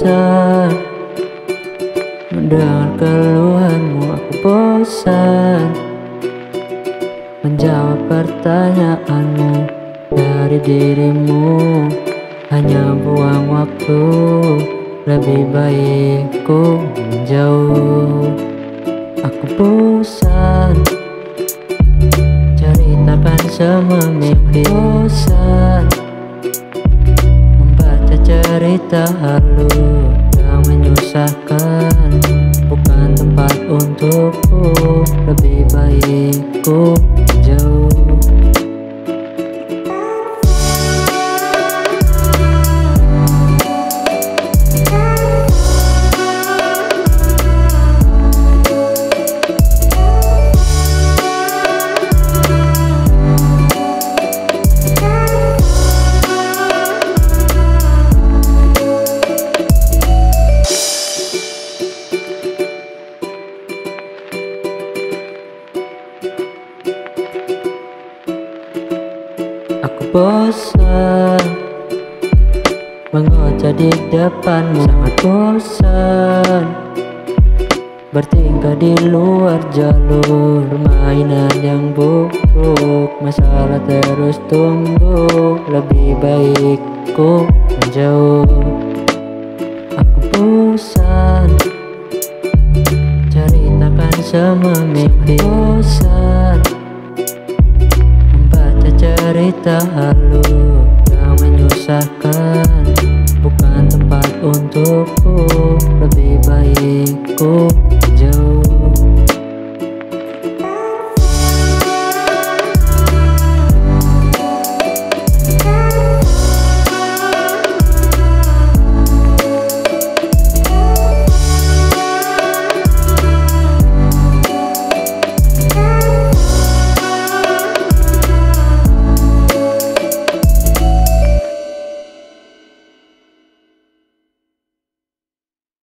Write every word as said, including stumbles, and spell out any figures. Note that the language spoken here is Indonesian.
bosan mendengar keluhanmu. Aku bosan menjawab pertanyaanmu dari dirimu. Hanya buang waktu, lebih baik ku menjauh. Aku bosan ceritakan semua mimpi, bosan membaca cerita halu yang menyusahkan. Bukan tempat untukku, lebih baik ku menjauh. Aku bosan mengoceh di depanmu, sangat bosan bertingkah di luar jalur. Mainan yang buruk, masalah terus tumbuh, lebih baik ku menjauh. Aku bosan ceritakan semua mimpi, bosan cerita halu yang menyusahkan. Bukan tempat untukku, lebih baik ku jauh.